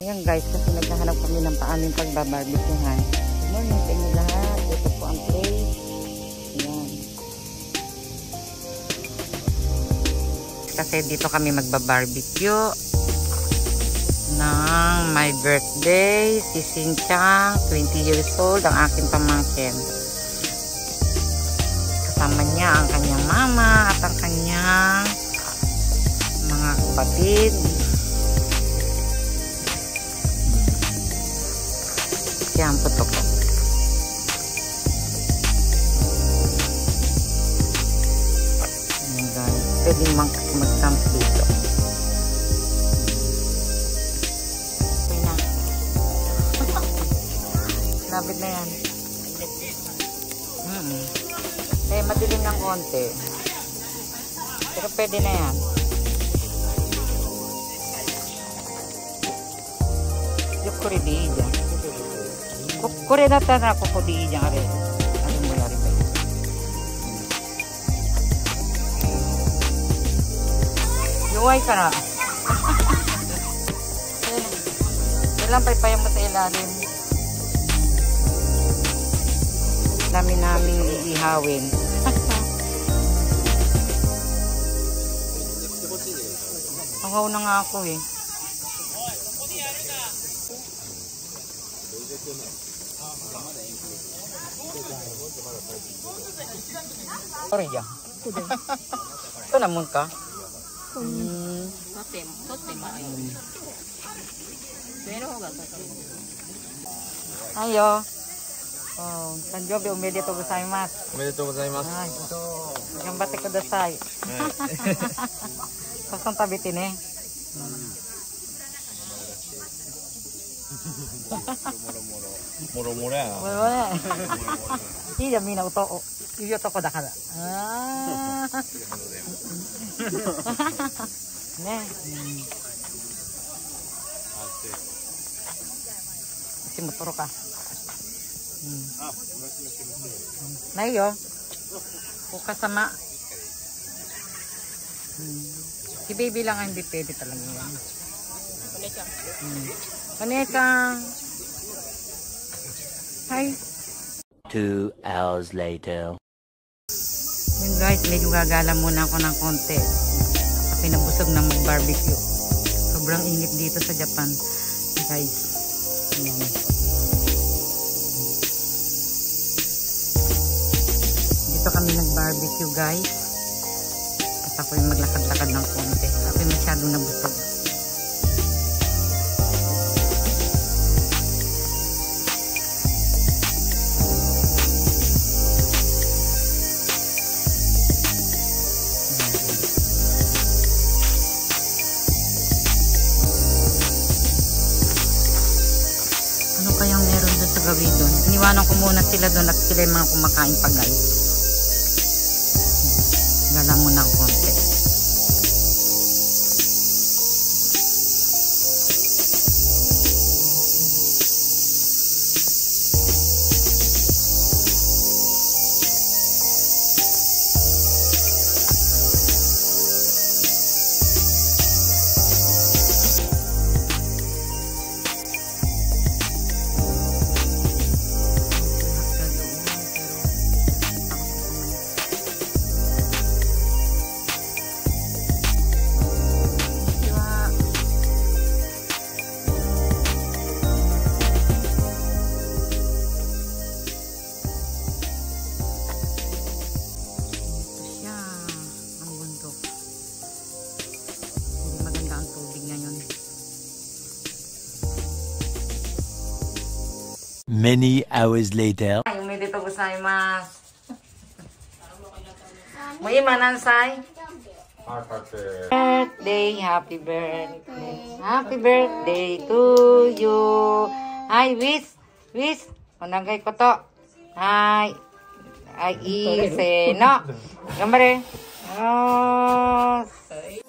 Ayan guys, kasi naghahanap kami ng paaming pagbabarbecuehan. Good morning sa inyo lahat. Ito po ang place. Ayan. Kasi dito kami magbabarbecue ng my birthday, si Sinchang, 20 years old, ang aking pamangkin. Kasama niya ang kanyang mama at ang kanyang mga kapatid. Yan po ito po. Ayan guys, pwede mag-camp dito. Okay na. Labit na yan. Eh, madilim ng konti. Pero pwede na yan. Yung kuridi dyan. Kure na ta na kukudi dyan. Arin mo yari ba yun? Yuway ka na. Kailan paypayang mo sa ilalim. Namin iihawin. Pangaw na nga ako eh. Sorry ya. Ito naman ka. Ayo. Oh, sanjobi omedetou gozaimasu. Omedetou gozaimasu. Ay, ito. Gambate kudasai. Sasang tabitin eh. Moro-moro ya.いいじゃん、みんな音、いい男だから。ああ。ね。私も取ろうか。ないよ。お母様。Si baby lang ang hindi pwede talaga yan. Kaneka. Hi. 2 hours later. Yun guys, medyo gagala muna ako ng konti. Kasi nabusog na mag-barbecue. Sobrang init dito sa Japan. Guys. Ayan. Dito kami nag-barbecue guys. At ako yung maglakad-lakad ng konti. Ako yung masyadong nabusog. Kayang meron doon sa gabi doon. Iniwanan ko muna sila doon at sila yung mga kumakain pa guys. Gala muna ang konti. Many hours later. Omedetou gozaimasu. Moima nansai? Birthday, happy birthday. Happy birthday to you. Hi, wish. Onagay ko to. Hi. Ay, ise no. Gambare. Oh.